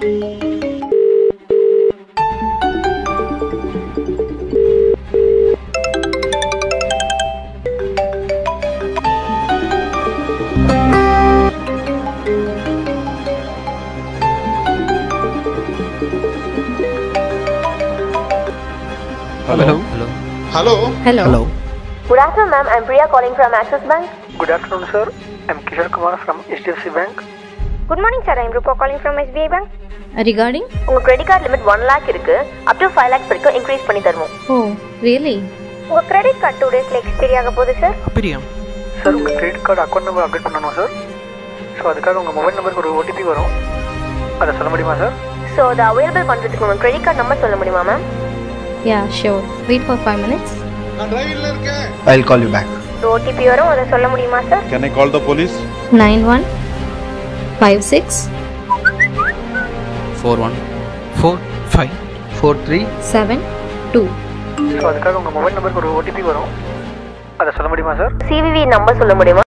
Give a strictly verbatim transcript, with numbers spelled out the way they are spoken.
Hello. Hello. Hello. Hello. Hello. Good afternoon, ma'am. I'm Priya calling from Axis Bank. Good afternoon, sir. I'm Kishore Kumar from H D F C Bank. Good morning, sir. I'm Rupa calling from S B I Bank. Regarding? உங்க credit card limit one lakh இருக்கு. Up to five lakhs வரைக்கும் increase பண்ணி தருவோம். Oh, really? உங்க credit card two days ல expire ஆக போகுது, sir. அப்படியா? Sir, உங்க credit card account number update பண்ணனும், sir. So அதுக்காக உங்க mobile number ஒரு O T P வரும். அத சொல்ல முடியுமா, sir? So the available பண்றதுக்கு உங்க credit card number சொல்ல முடியுமா, ma'am? Yeah, sure. Wait for five minutes. நான் டிரைவிங்ல இருக்கேன். I'll call you back. O T P வரும், அத சொல்ல முடியுமா, sir? Can I call the police? nine one five six four one four five four three seven two. So அதுக்காக உங்க mobile number ஒரு O T P வரும். அத சொல்ல முடியுமா, sir? C V V number சொல்ல முடியுமா?